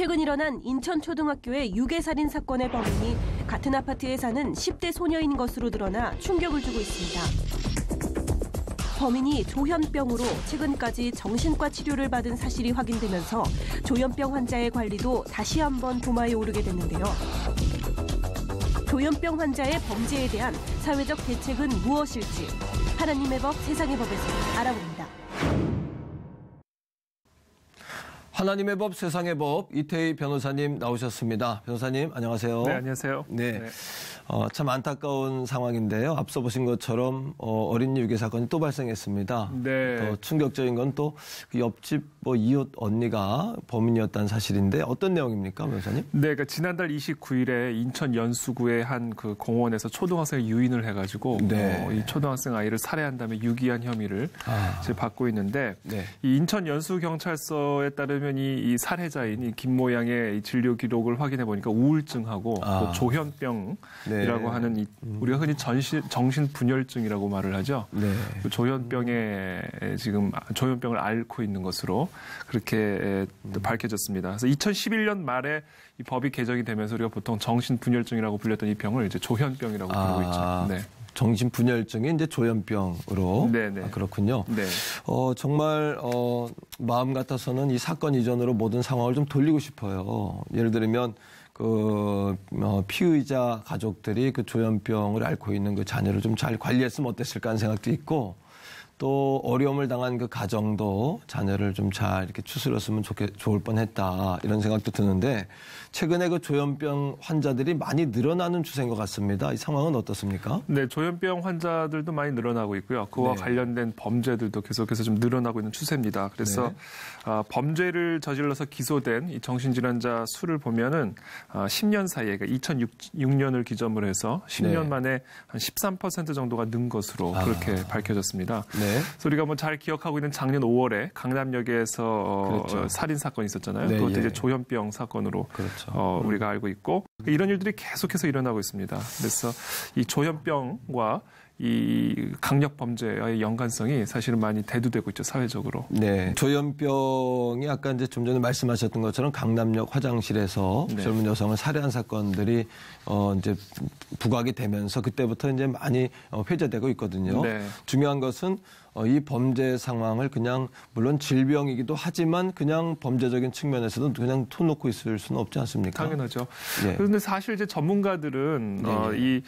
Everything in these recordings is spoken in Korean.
최근 일어난 인천초등학교의 유괴살인 사건의 범인이 같은 아파트에 사는 10대 소녀인 것으로 드러나 충격을 주고 있습니다. 범인이 조현병으로 최근까지 정신과 치료를 받은 사실이 확인되면서 조현병 환자의 관리도 다시 한번 도마에 오르게 됐는데요. 조현병 환자의 범죄에 대한 사회적 대책은 무엇일지 하나님의 법, 세상의 법에서 알아봅니다. 하나님의 법, 세상의 법, 이태희 변호사님 나오셨습니다. 변호사님, 안녕하세요. 네, 안녕하세요. 네. 참 안타까운 상황인데요. 앞서 보신 것처럼 어린이 유괴 사건이 또 발생했습니다. 네. 더 충격적인 건 또 그 옆집 이웃 언니가 범인이었다는 사실인데 어떤 내용입니까, 변호사님? 네, 그러니까 지난달 29일에 인천 연수구의 한 그 공원에서 초등학생을 유인을 해가지고 네. 이 초등학생 아이를 살해한 다음에 유기한 혐의를 이제 받고 있는데 네. 이 인천 연수경찰서에 따르면 이 살해자인 이 김 모양의 진료 기록을 확인해 보니까 우울증하고 또 조현병 이라고 하는 우리가 흔히 정신분열증이라고 말을 하죠. 네. 그 조현병을 앓고 있는 것으로 그렇게 밝혀졌습니다. 그래서 2011년 말에 이 법이 개정이 되면서 우리가 보통 정신분열증이라고 불렸던 이 병을 이제 조현병이라고 부르고 있죠. 네. 정신분열증이 이제 조현병으로. 네네. 그렇군요. 네. 정말 마음 같아서는 이 사건 이전으로 모든 상황을 좀 돌리고 싶어요. 예를 들면 피의자 가족들이 그 조현병을 앓고 있는 그 자녀를 좀 잘 관리했으면 어땠을까 하는 생각도 있고, 또 어려움을 당한 그 가정도 자녀를 좀 잘 이렇게 추스렸으면 좋을 뻔했다 이런 생각도 드는데, 최근에 그 조현병 환자들이 많이 늘어나는 추세인 것 같습니다. 이 상황은 어떻습니까? 네, 조현병 환자들도 많이 늘어나고 있고요. 그와 관련된 범죄들도 계속해서 좀 늘어나고 있는 추세입니다. 그래서 범죄를 저질러서 기소된 이 정신질환자 수를 보면은 10년 사이에, 그러니까 2006년을 기점으로 해서 10년 만에 한 13% 정도가 는 것으로 그렇게 밝혀졌습니다. 네. 그래서 우리가 잘 기억하고 있는 작년 5월에 강남역에서 그렇죠. 살인 사건이 있었잖아요. 네, 그것도 이제 조현병 사건으로 그렇죠. 우리가 알고 있고, 이런 일들이 계속해서 일어나고 있습니다. 그래서 이 조현병과 이 강력 범죄와의 연관성이 사실은 많이 대두되고 있죠, 사회적으로. 네. 조현병이 아까 이제 좀 전에 말씀하셨던 것처럼 강남역 화장실에서 젊은 여성을 살해한 사건들이 이제 부각이 되면서 그때부터 이제 많이 회자되고 있거든요. 네. 중요한 것은 이 범죄 상황을 그냥 물론 질병이기도 하지만 그냥 범죄적인 측면에서도 그냥 손 놓고 있을 수는 없지 않습니까? 당연하죠. 네. 그런데 사실 이제 전문가들은 이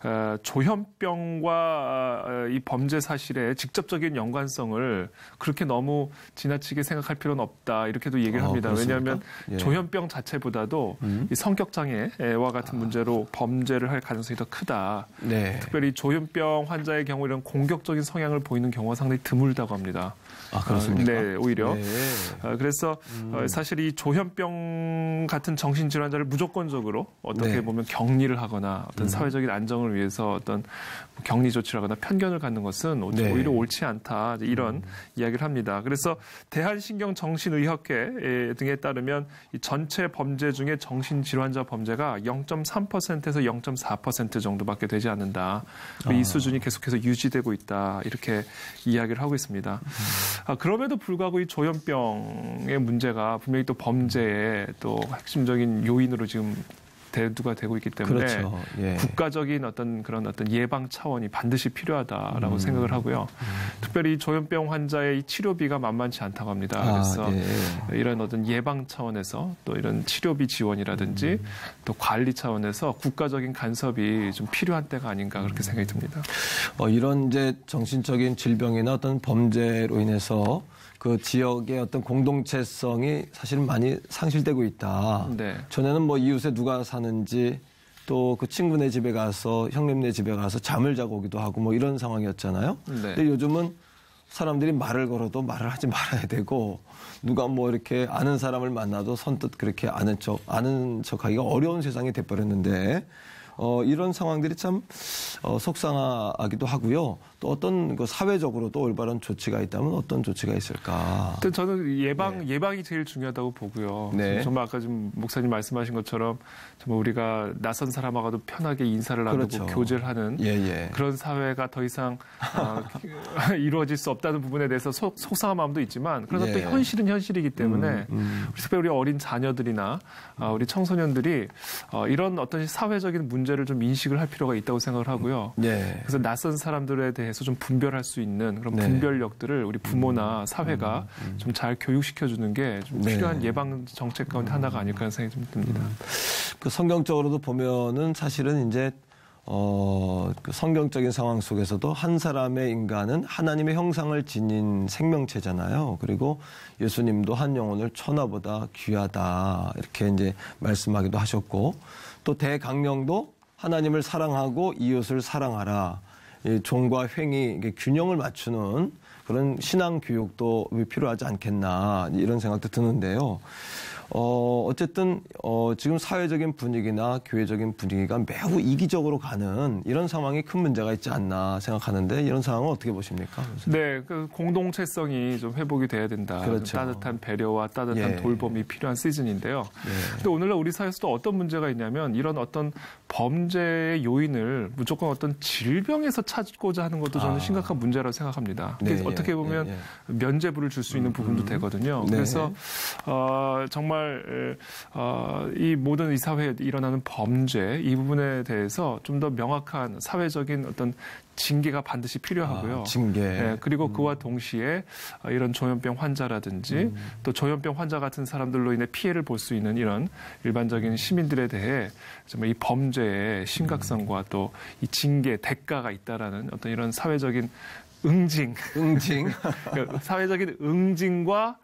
조현병과 이 범죄 사실의 직접적인 연관성을 그렇게 너무 지나치게 생각할 필요는 없다 이렇게도 얘기를 합니다. 그렇습니까? 왜냐하면 예. 조현병 자체보다도 이 성격 장애와 같은 문제로 범죄를 할 가능성이 더 크다. 네. 특별히 조현병 환자의 경우 이런 공격적인 성향을 보이는 경우가 상당히 드물다고 합니다. 그렇습니까? 네, 오히려. 네. 그래서 사실 이 조현병 같은 정신질환자를 무조건적으로 어떻게 보면 격리를 하거나 어떤 사회적인 안정을 위해서 어떤 격리 조치를 하거나 편견을 갖는 것은 오히려 옳지 않다. 이런 이야기를 합니다. 그래서 대한신경정신의학회 등에 따르면 이 전체 범죄 중에 정신질환자 범죄가 0.3%에서 0.4% 정도밖에 되지 않는다. 이 수준이 계속해서 유지되고 있다. 이렇게 이야기를 하고 있습니다. 그럼에도 불구하고 이 조현병의 문제가 분명히 또 범죄의 또 핵심적인 요인으로 지금 대두가 되고 있기 때문에 그렇죠. 예. 국가적인 어떤 예방 차원이 반드시 필요하다라고 생각을 하고요. 특별히 조현병 환자의 이 치료비가 만만치 않다고 합니다. 그래서 이런 어떤 예방 차원에서 또 이런 치료비 지원이라든지 또 관리 차원에서 국가적인 간섭이 좀 필요한 때가 아닌가 그렇게 생각이 듭니다. 이런 이제 정신적인 질병이나 어떤 범죄로 인해서 그 지역의 어떤 공동체성이 사실은 많이 상실되고 있다. 네. 전에는 이웃에 누가 사는지 또 그 친구네 집에 가서 형님네 집에 가서 잠을 자고 오기도 하고 이런 상황이었잖아요. 네. 근데 요즘은 사람들이 말을 걸어도 말을 하지 말아야 되고 누가 이렇게 아는 사람을 만나도 선뜻 그렇게 아는 척하기가 어려운 세상이 돼버렸는데 이런 상황들이 참 속상하기도 하고요. 또 어떤 그 사회적으로도 올바른 조치가 있다면 어떤 조치가 있을까? 저는 예방이 제일 중요하다고 보고요. 네. 정말 아까 좀 목사님 말씀하신 것처럼 정말 우리가 낯선 사람하고도 편하게 인사를 나누고 그렇죠. 교제를 하는 그런 사회가 더 이상 이루어질 수 없다는 부분에 대해서 속상한 마음도 있지만 그러나 또 현실은 현실이기 때문에 특별히 우리 어린 자녀들이나 우리 청소년들이 이런 어떤 사회적인 문제를 좀 인식을 할 필요가 있다고 생각을 하고요. 그래서 낯선 사람들에 대해서 좀 분별할 수 있는 그런 분별력들을 우리 부모나 사회가 좀 잘 교육시켜주는 게 좀 필요한 예방 정책 가운데 하나가 아닐까 하는 생각이 좀 듭니다. 그 성경적으로도 보면은 사실은 이제 그 성경적인 상황 속에서도 한 사람의 인간은 하나님의 형상을 지닌 생명체잖아요. 그리고 예수님도 한 영혼을 천하보다 귀하다 이렇게 이제 말씀하기도 하셨고 또 대강령도 하나님을 사랑하고 이웃을 사랑하라. 이 종과 횡이 균형을 맞추는 그런 신앙 교육도 필요하지 않겠나 이런 생각도 드는데요. 어쨌든 지금 사회적인 분위기나 교회적인 분위기가 매우 이기적으로 가는 이런 상황이 큰 문제가 있지 않나 생각하는데 이런 상황은 어떻게 보십니까? 네, 그 공동체성이 좀 회복이 돼야 된다. 그렇죠. 따뜻한 배려와 따뜻한 돌봄이 필요한 시즌인데요. 근데 오늘날 우리 사회에서도 어떤 문제가 있냐면 이런 어떤 범죄의 요인을 무조건 어떤 질병에서 찾고자 하는 것도 저는 심각한 문제라고 생각합니다. 어떻게 보면 면죄부를 줄 수 있는 부분도 되거든요. 그래서 정말 이 모든 이 사회에 일어나는 범죄 이 부분에 대해서 좀 더 명확한 사회적인 어떤 징계가 반드시 필요하고요. 징계. 네, 그리고 그와 동시에 이런 조현병 환자라든지 또 조현병 환자 같은 사람들로 인해 피해를 볼 수 있는 이런 일반적인 시민들에 대해 정말 이 범죄의 심각성과 또 이 징계 대가가 있다라는 어떤 이런 사회적인 응징. 사회적인 응징과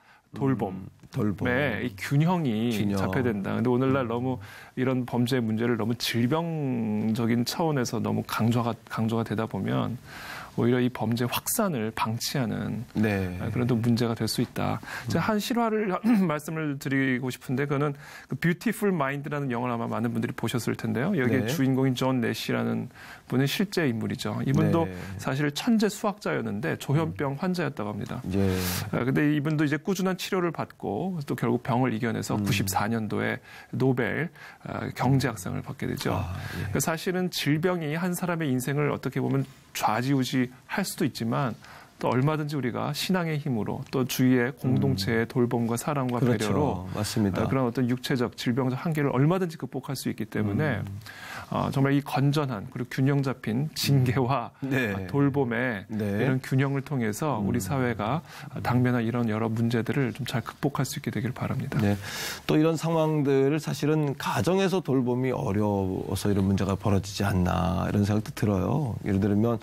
돌봄의 이 균형이 잡혀야 된다. 근데 오늘날 너무 이런 범죄 문제를 너무 질병적인 차원에서 너무 강조가 되다 보면 오히려 이 범죄 확산을 방치하는 그런 또 문제가 될 수 있다. 제가 한 실화를 말씀을 드리고 싶은데 그거는 그 뷰티풀 마인드라는 영화를 아마 많은 분들이 보셨을 텐데요. 여기에 주인공인 존 내시라는 분은 실제 인물이죠. 이분도 사실 천재 수학자였는데 조현병 환자였다고 합니다. 근데 이분도 이제 꾸준한 치료를 받고 또 결국 병을 이겨내서 94년도에 노벨 경제학상을 받게 되죠. 그러니까 사실은 질병이 한 사람의 인생을 어떻게 보면 좌지우지할 수도 있지만 또 얼마든지 우리가 신앙의 힘으로 또 주위의 공동체의 돌봄과 사랑과 배려로 맞습니다. 그런 어떤 육체적 질병적 한계를 얼마든지 극복할 수 있기 때문에 정말 이 건전한 그리고 균형 잡힌 징계와 돌봄의 이런 균형을 통해서 우리 사회가 당면한 이런 여러 문제들을 좀 잘 극복할 수 있게 되길 바랍니다. 또 이런 상황들을 사실은 가정에서 돌봄이 어려워서 이런 문제가 벌어지지 않나 이런 생각도 들어요. 예를 들면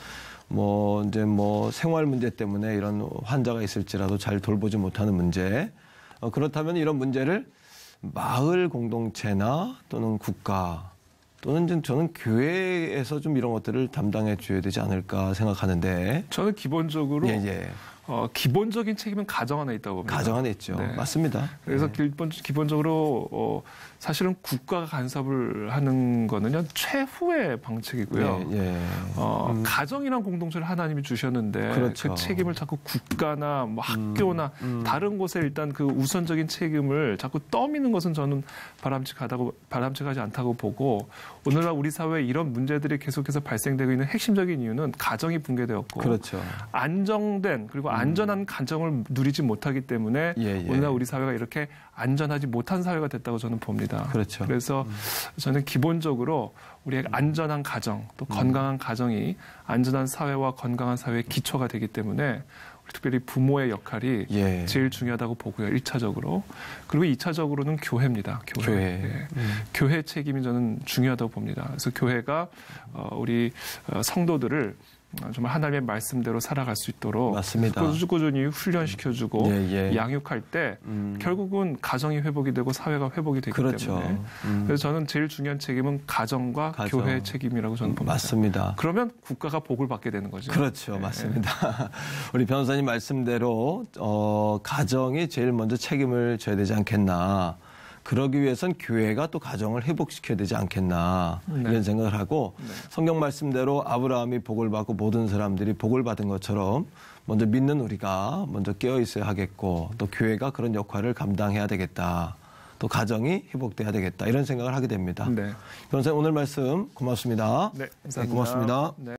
생활 문제 때문에 이런 환자가 있을지라도 잘 돌보지 못하는 문제. 그렇다면 이런 문제를 마을 공동체나 또는 국가 또는 저는 교회에서 좀 이런 것들을 담당해 줘야 되지 않을까 생각하는데. 저는 기본적으로 기본적인 책임은 가정 안에 있다고 봅니다. 가정 안에 있죠. 맞습니다. 그래서 기본적으로 사실은 국가가 간섭을 하는 거는요 최후의 방책이고요. 가정이란 공동체를 하나님이 주셨는데 그 책임을 자꾸 국가나 학교나 다른 곳에 일단 그 우선적인 책임을 자꾸 떠미는 것은 저는 바람직하지 않다고 보고 오늘날 우리 사회에 이런 문제들이 계속해서 발생되고 있는 핵심적인 이유는 가정이 붕괴되었고 안정된 그리고 안전한 가정을 누리지 못하기 때문에 오늘날 우리 사회가 이렇게 안전하지 못한 사회가 됐다고 저는 봅니다. 그래서 저는 기본적으로 우리의 안전한 가정 또 건강한 가정이 안전한 사회와 건강한 사회의 기초가 되기 때문에 특별히 부모의 역할이 제일 중요하다고 보고요. 1차적으로. 그리고 2차적으로는 교회입니다. 교회 책임이 저는 중요하다고 봅니다. 그래서 교회가 우리 성도들을 정말 하나님의 말씀대로 살아갈 수 있도록 꾸준히 훈련시켜주고 양육할 때 결국은 가정이 회복이 되고 사회가 회복이 되기 때문에 그래서 저는 제일 중요한 책임은 가정과 교회의 책임이라고 저는 봅니다. 맞습니다. 그러면 국가가 복을 받게 되는 거죠. 맞습니다. 우리 변호사님 말씀대로 가정이 제일 먼저 책임을 져야 되지 않겠나. 그러기 위해선 교회가 또 가정을 회복시켜야 되지 않겠나 네. 이런 생각을 하고 네. 성경 말씀대로 아브라함이 복을 받고 모든 사람들이 복을 받은 것처럼 먼저 믿는 우리가 먼저 깨어 있어야 하겠고 또 교회가 그런 역할을 감당해야 되겠다. 또 가정이 회복돼야 되겠다. 이런 생각을 하게 됩니다. 네. 변호사님 오늘 말씀 고맙습니다. 네, 감사합니다. 네, 고맙습니다. 네.